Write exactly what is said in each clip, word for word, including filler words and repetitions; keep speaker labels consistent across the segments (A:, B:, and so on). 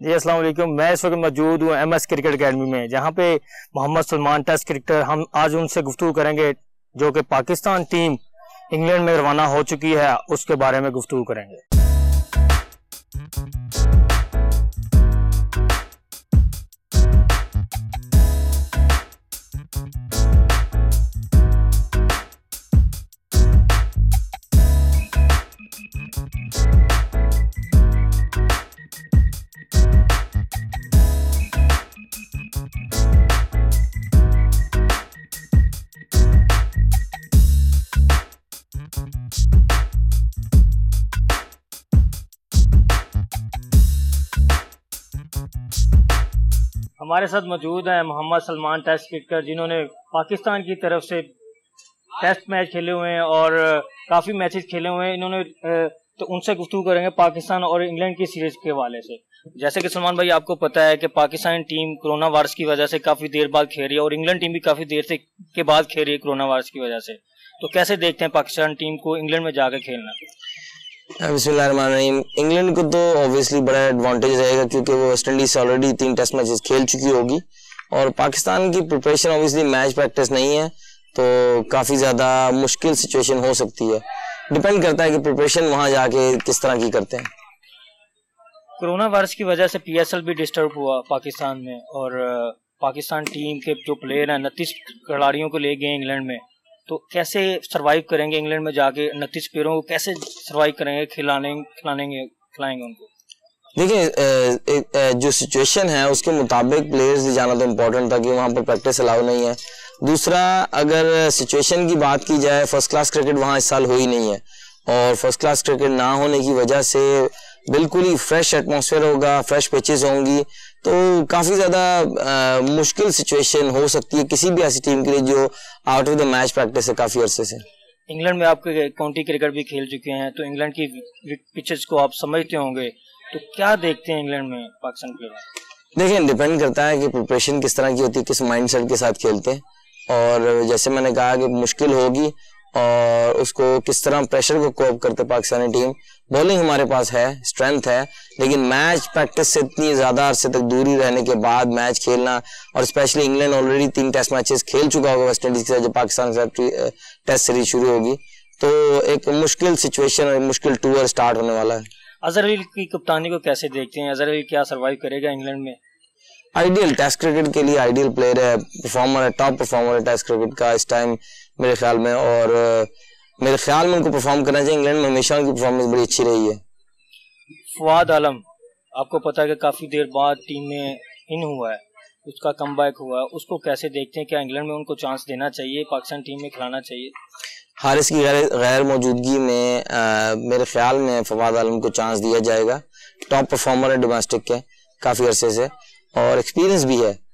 A: जी अस्सलाम वालेकुम। मैं इस वक्त मौजूद हूँ एम एस क्रिकेट अकेडमी में, जहाँ पे मोहम्मद सलमान टेस्ट क्रिकेटर, हम आज उनसे गुफ्तगू करेंगे जो कि पाकिस्तान टीम इंग्लैंड में रवाना हो चुकी है, उसके बारे में गुफ्तगू करेंगे। हमारे साथ मौजूद हैं मोहम्मद सलमान टेस्ट क्रिकेटर, जिन्होंने पाकिस्तान की तरफ से टेस्ट मैच खेले हुए हैं और काफ़ी मैचेस खेले हुए हैं इन्होंने। तो उनसे गुफ्तगू करेंगे पाकिस्तान और इंग्लैंड की सीरीज़ के हवाले से। जैसे कि सलमान भाई, आपको पता है कि पाकिस्तान टीम कोरोना वायरस की वजह से काफ़ी देर बाद खेल रही है और इंग्लैंड टीम भी काफ़ी देर से के बाद खेल रही है कोरोना वायरस की वजह से। तो कैसे देखते हैं पाकिस्तान टीम को इंग्लैंड में जाकर खेलना?
B: बिस्मिल्लाहिर्रहमानिर्रहीम। इंग्लैंड को तो ऑब्वियसली बड़ा एडवांटेज रहेगा क्योंकि वो वेस्ट इंडीज से ऑलरेडी तीन टेस्ट मैचेस खेल चुकी होगी और पाकिस्तान की प्रिपरेशन ऑब्वियसली मैच प्रैक्टिस नहीं है, तो काफ़ी ज़्यादा मुश्किल सिचुएशन हो सकती है। डिपेंड करता है कि प्रिपरेशन वहाँ जाके किस तरह की करते हैं।
A: कोरोना वायरस की वजह से पी एस एल भी डिस्टर्ब हुआ पाकिस्तान में और पाकिस्तान टीम के जो प्लेयर हैं उनतीस खिलाड़ियों को ले गए इंग्लैंड में। तो कैसे सरवाइव करेंगे इंग्लैंड में जाके? उनतीस प्लेयरों को कैसे सरवाइव करेंगे, खिलाने खिलानेंगे खिलाएंगे उनको?
B: देखिए, जो सिचुएशन है उसके मुताबिक प्लेयर्स ले जाना तो इम्पोर्टेंट था कि वहाँ पर प्रैक्टिस अलाउ नहीं है। दूसरा, अगर सिचुएशन की बात की जाए, फर्स्ट क्लास क्रिकेट वहाँ इस साल हो ही नहीं है और फर्स्ट क्लास क्रिकेट ना होने की वजह से बिल्कुल ही फ्रेश एटमॉस्फेयर होगा, फ्रेश पिचेस होंगी, तो काफ़ी ज़्यादा मुश्किल सिचुएशन हो सकती है किसी भी ऐसी टीम के लिए जो out of the match practice है काफ़ी अरसे से।
A: इंग्लैंड में आपके काउंटी क्रिकेट भी खेल चुके हैं, तो इंग्लैंड की पिचेस को आप समझते होंगे, तो क्या देखते हैं इंग्लैंड में पाकिस्तान प्लेयर?
B: देखिए, डिपेंड करता है कि प्रिपरेशन किस तरह की होती है, किस माइंडसेट के साथ खेलते हैं और जैसे मैंने कहा कि मुश्किल होगी और उसको किस तरह प्रेशर को कोप करते पाकिस्तानी टीम। बॉलिंग हमारे पास है, स्ट्रेंथ है, लेकिन मैच प्रैक्टिस से इतनी ज़्यादा अरसे तक दूरी रहने के बाद मैच खेलना, और स्पेशली इंग्लैंड ऑलरेडी तीन टेस्ट मैचेस खेल चुका होगा वेस्ट इंडीज़ के साथ जब पाकिस्तान के साथ टेस्ट सीरीज शुरू होगी, तो एक मुश्किल सिचुएशन और मुश्किल टूर स्टार्ट होने वाला है।
A: अजहर अली की कप्तानी को कैसे देखते हैं? अजहर अली क्या सर्वाइव करेगा इंग्लैंड में?
B: आइडियल टेस्ट क्रिकेट के लिए आइडियल प्लेयर है, परफॉर्मर है, टॉप परफॉर्मर है टेस्ट क्रिकेट का इस टाइम मेरे ख्याल में, और मेरे ख्याल में उनको परफॉर्म करना चाहिए। इंग्लैंड में हमेशा उनकी परफॉर्मेंस बड़ी अच्छी रही है।
A: फवाद आलम, आपको पता है कि काफ़ी देर बाद टीम में इन हुआ है, उसका कमबैक हुआ है, उसको कैसे देखते हैं? क्या इंग्लैंड में उनको चांस देना चाहिए, पाकिस्तान टीम में खिलाना चाहिए?
B: हारिस की गैर गैर मौजूदगी में आ, मेरे ख्याल में फवाद आलम को चांस दिया जाएगा। टॉप परफॉर्मर है डोमेस्टिक के काफ़ी अरसे से और एक्सपीरियंस भी है,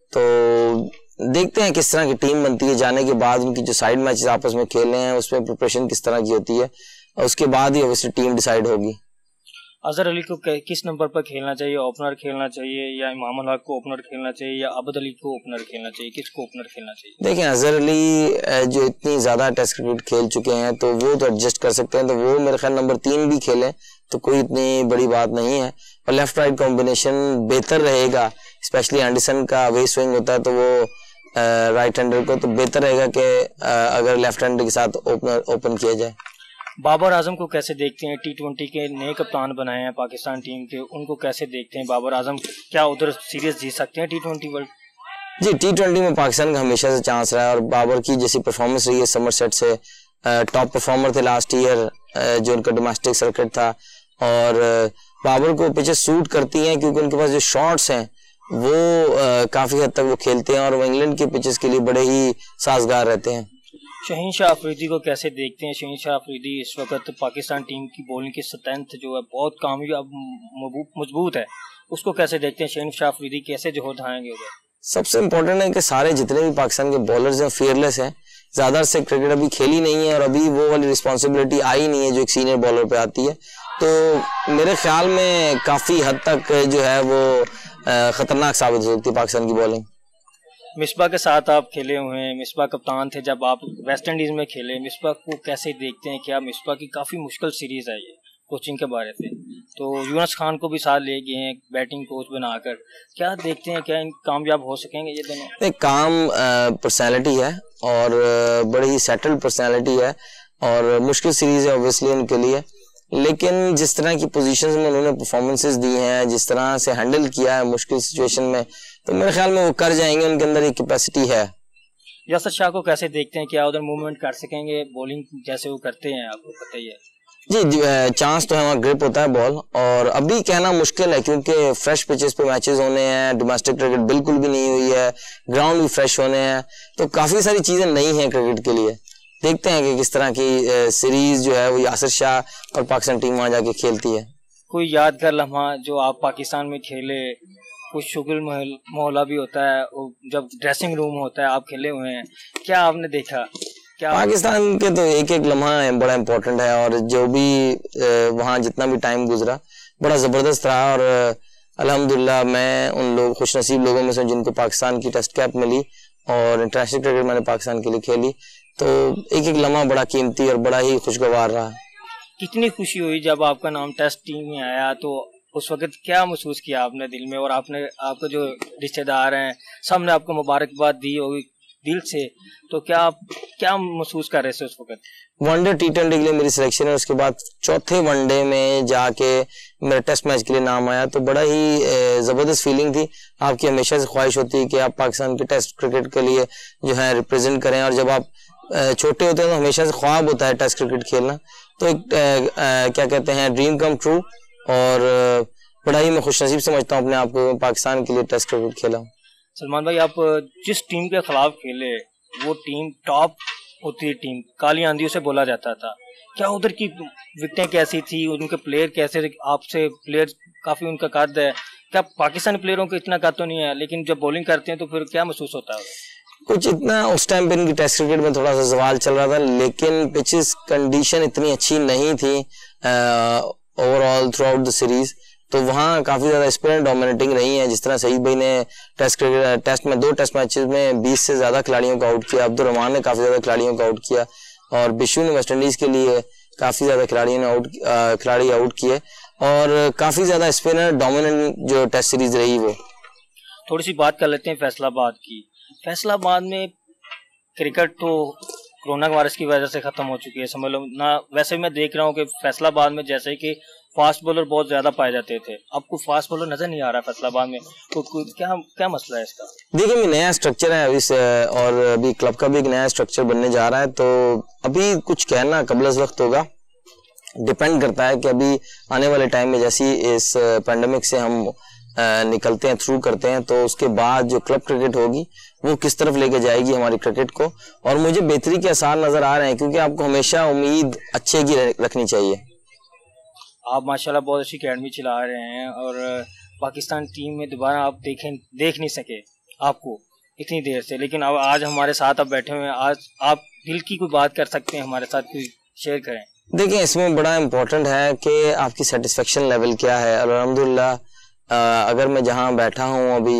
B: तो देखते हैं किस तरह की टीम बनती है। जाने के बाद उनकी जो साइड मैचेस आपस में खेले हैं उसमें प्रिपरेशन किस तरह की होती है, उसके बाद ही ऑब्वियसली टीम डिसाइड होगी।
A: अजहर अली को किस नंबर पर खेलना चाहिए? ओपनर खेलना चाहिए या इमाम हक को ओपनर खेलना चाहिए या अब्द अली को ओपनर खेलना चाहिए? किसको ओपनर खेलना चाहिए?
B: देखिए, अजहर अली जो इतनी ज़्यादा टेस्ट क्रिकेट खेल चुके हैं तो वो तो एडजस्ट कर सकते हैं, तो वो मेरे ख्याल नंबर तीन भी खेलें तो कोई इतनी बड़ी बात नहीं है। और लेफ्ट राइट कॉम्बिनेशन बेहतर रहेगा, स्पेशली एंडरसन का वे स्विंग होता है तो वो राइट हैंडर को तो बेहतर रहेगा कि अगर लेफ्ट हैंडर के साथ ओपनर ओपन किया जाए।
A: बाबर आजम को कैसे देखते हैं? टी ट्वेंटी के नए कप्तान बनाए हैं पाकिस्तान टीम के, उनको कैसे देखते हैं? बाबर आजम क्या उधर सीरीज जीत सकते हैं टी ट्वेंटी वर्ल्ड?
B: जी, टी ट्वेंटी में पाकिस्तान का हमेशा से चांस रहा है और बाबर की जैसी परफॉर्मेंस रही है समरसेट से, टॉप परफॉर्मर थे लास्ट ईयर जो उनका डोमेस्टिक सर्किट था, और बाबर को पिचेस सूट करती हैं क्योंकि उनके पास जो शॉट्स हैं वो काफ़ी हद तक वो खेलते हैं और वो इंग्लैंड के पिचेस के लिए बड़े ही साजगार रहते हैं।
A: शहीन शाह अफरीदी को कैसे देखते हैं? शहीन शाह अफरीदी इस वक्त पाकिस्तान टीम की बॉलिंग की स्ट्रेंथ जो है बहुत कामयाब मजबूत है, उसको कैसे देखते हैं? शहीन शाह अफरीदी कैसे जो उठाएंगे उधर?
B: सबसे इम्पोर्टेंट है कि सारे जितने भी पाकिस्तान के बॉलर्स हैं फियरलेस हैं, ज़्यादा से क्रिकेट अभी खेली नहीं है और अभी वो वाली रिस्पॉन्सिबिलिटी आई नहीं है जो एक सीनियर बॉलर पे आती है, तो मेरे ख्याल में काफ़ी हद तक जो है वो ख़तरनाक साबित हो सकती है पाकिस्तान की बॉलिंग।
A: मिसबा के साथ आप खेले हुए हैं, मिसबा कप्तान थे जब आप वेस्ट इंडीज़ में खेले, मिसबा को कैसे देखते हैं? क्या मिसबा की काफ़ी मुश्किल सीरीज़ है ये कोचिंग के बारे से, तो यूनुस खान को भी साथ ले गए हैं बैटिंग कोच बनाकर। क्या देखते हैं, क्या इन कामयाब हो सकेंगे ये दोनों?
B: एक काम पर्सनालिटी है और बड़ी ही सेटल्ड पर्सनालिटी है और मुश्किल सीरीज है ऑब्वियसली उनके लिए, लेकिन जिस तरह की पोजीशंस में उन्होंने परफॉर्मेंसेस दी हैं, जिस तरह से हैंडल किया है मुश्किल सिचुएशन में, तो मेरे ख्याल में वो कर जाएंगे, उनके अंदर एक कैपेसिटी है।
A: यासर शाह को कैसे देखते हैं, क्या उधर मूवमेंट कर सकेंगे बॉलिंग जैसे वो करते हैं, आपको पता ही है?
B: जी, चांस तो है, वहाँ ग्रिप होता है बॉल, और अभी कहना मुश्किल है क्योंकि फ्रेश पिचेस पे मैचेस होने हैं, डोमेस्टिक क्रिकेट बिल्कुल भी नहीं हुई है, ग्राउंड भी फ्रेश होने हैं, तो काफी सारी चीजें नई हैं क्रिकेट के लिए। देखते हैं कि किस तरह की सीरीज जो है वो यासिर शाह और पाकिस्तान टीम वहाँ जाके खेलती है।
A: कोई यादगार लम्हा जो आप पाकिस्तान में खेले, कुछ शुगल मोहल्ला भी होता है, जब ड्रेसिंग रूम होता है, आप खेले हुए हैं, क्या आपने देखा? क्या
B: पाकिस्तान के तो एक एक लम्हा बड़ा इम्पोर्टेंट है, और जो भी वहाँ जितना भी टाइम गुजरा बड़ा जबरदस्त रहा, और अल्हम्दुलिल्लाह मैं उन लोग खुशनसीब लोगों में से जिनको पाकिस्तान की टेस्ट कैप मिली और इंटरनेशनल क्रिकेट मैंने पाकिस्तान के लिए खेली, तो एक एक लम्हा बड़ा कीमती और बड़ा ही खुशगवार रहा।
A: कितनी खुशी हुई जब आपका नाम टेस्ट टीम में आया, तो उस वक्त क्या महसूस किया आपने दिल में, और आपने आपके जो रिश्तेदार हैं सब ने आपको मुबारकबाद दी होगी दिल से, तो क्या आप क्या महसूस कर रहे थे उस वक्त?
B: वनडे टी ट्वेंटी के लिए मेरी सिलेक्शन है, उसके बाद चौथे वनडे में जाके मेरा टेस्ट मैच के लिए नाम आया, तो बड़ा ही जबरदस्त फीलिंग थी। आपकी हमेशा से ख्वाहिश होती है कि आप पाकिस्तान के टेस्ट क्रिकेट के लिए जो है रिप्रेजेंट करें, और जब आप छोटे होते हैं तो हमेशा से ख्वाब होता है टेस्ट क्रिकेट खेलना, तो एक क्या कहते हैं ड्रीम कम ट्रू, और बड़ा ही मैं खुशनसीब समझता हूँ अपने आप को, पाकिस्तान के लिए टेस्ट क्रिकेट खेला हूँ।
A: सलमान भाई, आप जिस टीम के खिलाफ खेले वो टीम टॉप होती है, टीम काली आंधी उसे बोला जाता था, क्या उधर की विकेटें कैसी थी, उनके प्लेयर कैसे? आपसे प्लेयर काफी उनका कद है, क्या पाकिस्तानी प्लेयरों को इतना कद तो नहीं है, लेकिन जब बॉलिंग करते हैं तो फिर क्या महसूस होता है?
B: कुछ इतना उस टाइम पे इनकी टेस्ट क्रिकेट में थोड़ा सा सवाल चल रहा था, लेकिन पिचेस कंडीशन इतनी अच्छी नहीं थी overall throughout the series, तो वहाँ काफी ज्यादा स्पिनर डोमिनेटिंग रही है। जिस तरह सईद भाई ने टेस्ट क्रिकेट टेस्ट में दो टेस्ट मैचेस में बीस से ज्यादा खिलाड़ियों को आउट किया, अब्दुल रहमान ने काफी ज्यादा खिलाड़ियों को आउट किया, और बिशु ने वेस्ट इंडीज के लिए काफी ज्यादा खिलाड़ियों ने आउट खिलाड़ी आउट किए, और काफी ज्यादा स्पिनर डोमिनेंट जो टेस्ट सीरीज रही वो।
A: थोड़ी सी बात कर लेते हैं फैसलाबाद की। फैसलाबाद में क्रिकेट तो कोरोना वायरस की वजह से खत्म हो चुकी है, समझ लो ना। वैसे मैं देख रहा हूँ कि फैसलाबाद में जैसे कि फास्ट बॉलर बहुत ज्यादा पाए जाते थे, अब कोई फास्ट बॉलर नजर नहीं आ रहा फैसलाबाद में, तो क्या क्या मसला है इसका?
B: देखिए, अभी नया स्ट्रक्चर है अभी से, और अभी क्लब का भी एक नया स्ट्रक्चर बनने जा रहा है, तो अभी कुछ कहना कबल वक्त होगा। डिपेंड करता है कि अभी आने वाले टाइम में जैसी इस पैंडेमिक से हम निकलते हैं, थ्रू करते हैं, तो उसके बाद जो क्लब क्रिकेट होगी वो किस तरफ लेके जाएगी हमारी क्रिकेट को, और मुझे बेहतरी के आसार नजर आ रहे हैं, क्योंकि आपको हमेशा उम्मीद अच्छे की रखनी चाहिए।
A: आप माशाल्लाह बहुत अच्छी अकेडमी चला रहे हैं, और पाकिस्तान टीम में दोबारा आप देखें देख नहीं सके आपको इतनी देर से, लेकिन अब आज हमारे साथ आप बैठे हुए हैं, आज आप दिल की कोई बात कर सकते हैं हमारे साथ, कोई शेयर करें।
B: देखिए, इसमें बड़ा इम्पोर्टेंट है कि आपकी सेटिस्फेक्शन लेवल क्या है। अल्हम्दुलिल्लाह अगर मैं जहाँ बैठा हूँ अभी,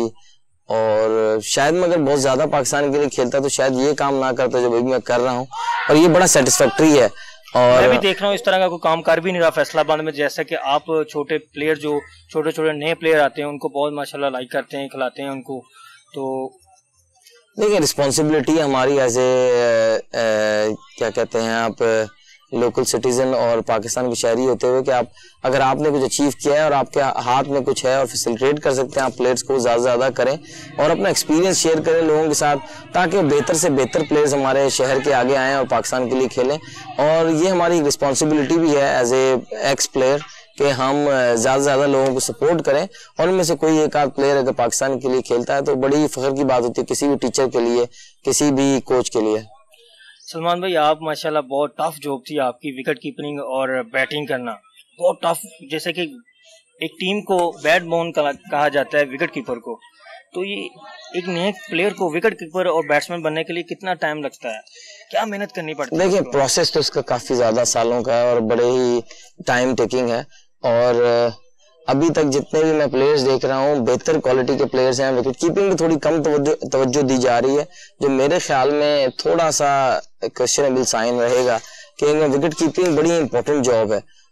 B: और शायद मैं अगर बहुत ज्यादा पाकिस्तान के लिए खेलता तो शायद ये काम ना करता जो अभी मैं कर रहा हूँ, और ये बड़ा सेटिस्फैक्ट्री है। और
A: मैं भी देख रहा हूँ इस तरह का कोई काम कर भी नहीं रहा फैसलाबाद में, जैसा कि आप छोटे प्लेयर जो छोटे छोटे नए प्लेयर आते हैं उनको बहुत माशाल्लाह लाइक करते हैं, खिलाते हैं उनको। तो
B: देखिए, रिस्पॉन्सिबिलिटी हमारी एज ए क्या कहते हैं आप लोकल सिटीजन और पाकिस्तान के शहरी होते हुए कि आप अगर आपने कुछ अचीव किया है और आपके हाथ में कुछ है और फैसिलिटेट कर सकते हैं, आप प्लेयर्स को ज़्यादा से ज़्यादा करें और अपना एक्सपीरियंस शेयर करें लोगों के साथ, ताकि वो बेहतर से बेहतर प्लेयर्स हमारे शहर के आगे आएँ और पाकिस्तान के लिए खेलें। और ये हमारी रिस्पॉन्सिबिलिटी भी है एज ए एक्स प्लेयर कि हम ज़्यादा से ज़्यादा लोगों को सपोर्ट करें, और उनमें से कोई एक आध प्लेयर अगर पाकिस्तान के लिए खेलता है तो बड़ी फ़ख्र की बात होती है किसी भी टीचर के लिए, किसी भी कोच के लिए।
A: सलमान भाई, आप माशाल्लाह बहुत टफ जॉब थी आपकी, विकेट कीपिंग और बैटिंग करना बहुत टफ। जैसे कि एक टीम को बैकबोन कहा जाता है विकेट कीपर को, तो ये एक नए प्लेयर को विकेट कीपर और बैट्समैन बनने के लिए कितना टाइम लगता है, क्या मेहनत करनी पड़ती है?
B: देखिए, प्रोसेस तो इसका काफी ज्यादा सालों का है और बड़े ही टाइम टेकिंग है, और अभी तक जितने भी मैं प्लेयर्स देख रहा हूँ बेहतर क्वालिटी के प्लेयर्स हैं। विकेट कीपिंग में थोड़ी कम तवज्जो दी जा रही है, जो मेरे ख्याल में थोड़ा सा क्वेश्चनेबल साइन रहेगा कि विकेट कीपिंग बड़ी इंपॉर्टेंट जॉब है,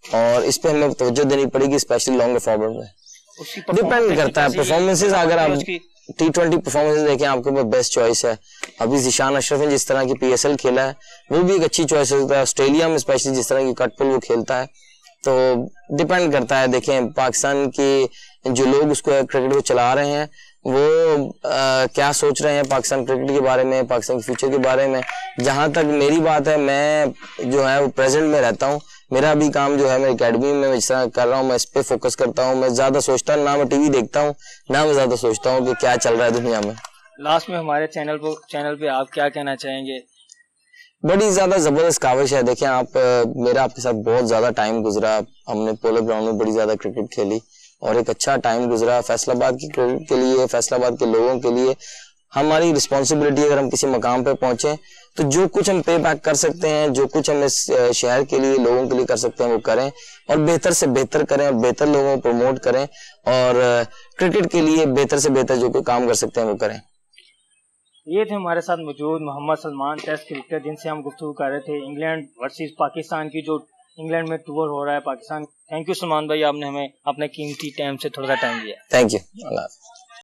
B: और इस पे हमें तवज्जो देनी पड़ेगी, स्पेशली लॉन्ग फॉरवर्ड में। डिपेंड करता है परफॉर्मेंसेस, अगर आप टी ट्वेंटी परफॉर्मेंस देखें आपके पास बेस्ट चॉइस है। अभी ज़िशान अशरफ ने जिस तरह की पीएसएल खेला है वो भी एक अच्छी चॉइस होता है। ऑस्ट्रेलिया में स्पेशली जिस तरह की कट पुल वो खेलता है, तो डिपेंड करता है। देखें पाकिस्तान के जो लोग उसको क्रिकेट को चला रहे हैं वो आ, क्या सोच रहे हैं पाकिस्तान क्रिकेट के बारे में, पाकिस्तान के फ्यूचर के बारे में। जहां तक मेरी बात है, मैं जो है वो प्रेजेंट में रहता हूँ। मेरा भी काम जो है मैं एकेडमी में जिस तरह कर रहा हूँ मैं इस पे फोकस करता हूँ। मैं ज्यादा सोचता ना मैं टीवी देखता हूँ ना मैं ज्यादा सोचता हूँ कि क्या चल रहा है दुनिया में।
A: लास्ट में हमारे चैनल पर चैनल पे आप क्या कहना चाहेंगे?
B: बड़ी ज्यादा जबरदस्त काविश है। देखें आप, मेरा आपके साथ बहुत ज्यादा टाइम गुजरा, हमने पोलो ग्राउंड में बड़ी ज्यादा क्रिकेट खेली और एक अच्छा टाइम गुजरा। फैसलाबाद की क्रिकेट के लिए, फैसलाबाद के लोगों के लिए हमारी रिस्पॉन्सिबिलिटी, अगर हम किसी मकाम पे पहुंचे तो जो कुछ हम पे बैक कर सकते हैं, जो कुछ हम इस शहर के लिए, लोगों के लिए कर सकते हैं वो करें और बेहतर से बेहतर करें और बेहतर लोगों को प्रमोट करें और क्रिकेट के लिए बेहतर से बेहतर जो कोई काम कर सकते हैं वो करें।
A: ये थे हमारे साथ मौजूद मोहम्मद सलमान, टेस्ट क्रिकेटर, जिनसे हम गुफ्तगू कर रहे थे इंग्लैंड वर्सेस पाकिस्तान की, जो इंग्लैंड में टूर हो रहा है पाकिस्तान। थैंक यू सलमान भाई, आपने हमें अपने कीमती टाइम से थोड़ा सा टाइम दिया।
B: Thank you. अल्लाह।